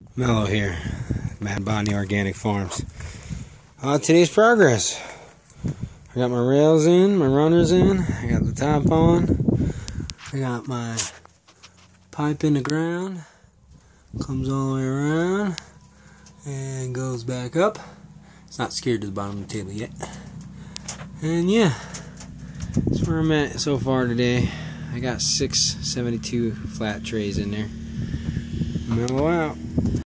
Mello here, Mad Bonnie Organic Farms. Today's progress. I got my rails in, my runners in, I got the top on, I got my pipe in the ground, comes all the way around, and goes back up. It's not secured to the bottom of the table yet. And yeah, that's where I'm at so far today. I got 6 72 flat trays in there. Mellow out.